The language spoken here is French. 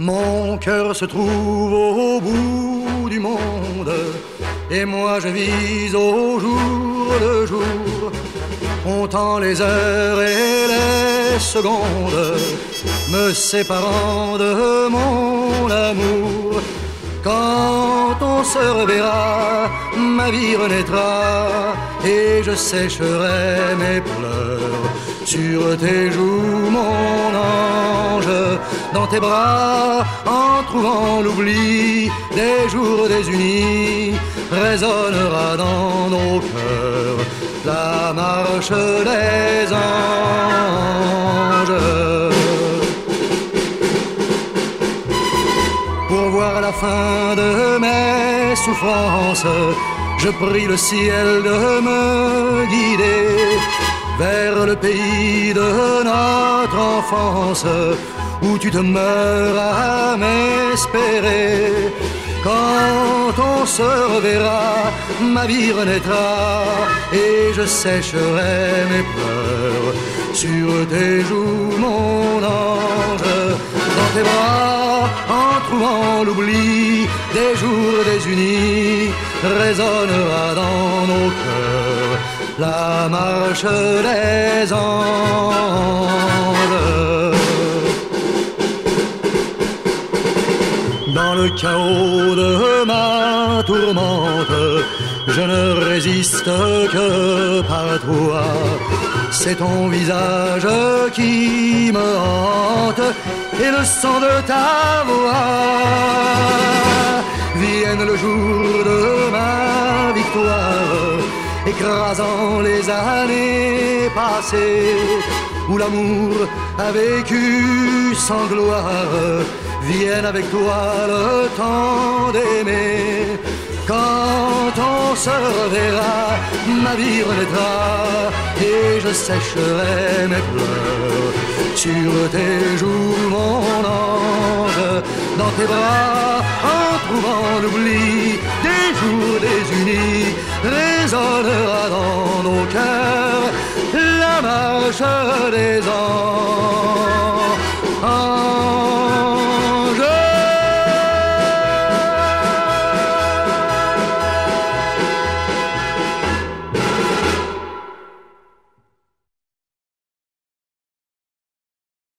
Mon cœur se trouve au bout du monde, et moi je vis au jour le jour, comptant les heures et les secondes, me séparant de mon amour. Quand on se reverra, ma vie renaîtra, et je sécherai mes pleurs sur tes joues, mon ange. Dans tes bras, en trouvant l'oubli des jours désunis, résonnera dans nos cœurs la marche des anges. Pour voir la fin de mes souffrances, je prie le ciel de me guider vers le pays de notre enfance, où tu demeures à m'espérer. Quand on se reverra, ma vie renaîtra, et je sécherai mes pleurs sur tes joues, mon ange. Dans tes bras, en trouvant l'oubli des jours désunis, résonnera dans nos cœurs la marche des anges. Dans le chaos de ma tourmente, je ne résiste que par toi. C'est ton visage qui me hante et le son de ta voix. Vienne le jour de ma victoire, écrasant les années passées, où l'amour a vécu sans gloire. Vienne avec toi le temps d'aimer. Quand on se reverra, ma vie renaîtra, et je sécherai mes pleurs sur tes joues, mon ange. Dans tes bras, en trouvant l'oubli des jours désunis, résonnera dans nos cœurs la marche des anges.